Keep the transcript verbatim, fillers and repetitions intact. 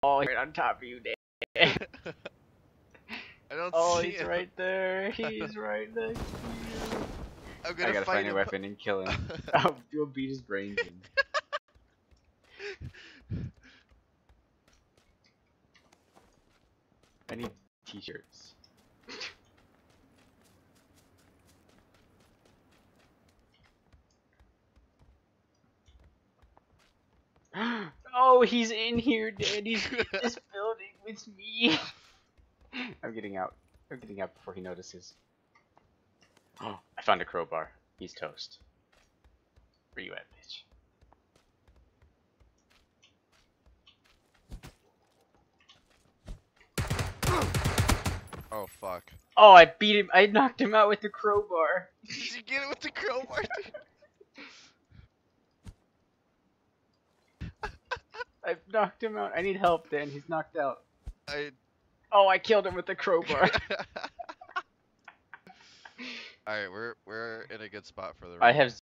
Oh, right on top of you, Dan. I don't Oh, see he's him. right there. He's right next to you. I'm gonna I gotta fight find him. a weapon and kill him. I'll, you'll beat his brains in. I need t-shirts. Oh, he's in here, Dan. He's in this building with me. I'm getting out. I'm getting out before he notices. Oh, I found a crowbar. He's toast. Where you at, bitch? Oh fuck. Oh, I beat him. I knocked him out with the crowbar. Did you get it with the crowbar, dude? I knocked him out. I need help, Dan. He's knocked out. I. Oh, I killed him with the crowbar. Alright, we're we're in a good spot for the round. I have